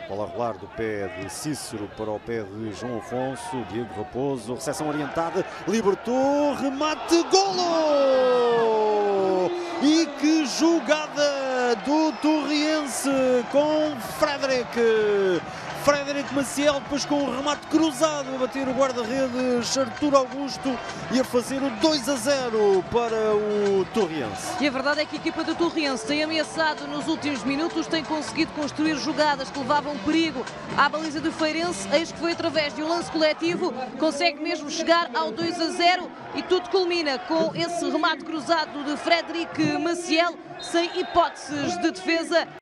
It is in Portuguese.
Bola a rolar do pé de Cícero para o pé de João Afonso. Diego Raposo, recepção orientada, libertou, remate, golo! E que jogada do Torriense com Frederic Maciel, depois com um remate cruzado a bater o guarda-redes Artur Augusto e a fazer o 2-0 para o Torriense. E a verdade é que a equipa do Torriense tem ameaçado nos últimos minutos, tem conseguido construir jogadas que levavam perigo à baliza do Feirense, eis que foi através de um lance coletivo, consegue mesmo chegar ao 2-0 e tudo culmina com esse remate cruzado de Frederic Maciel, sem hipóteses de defesa.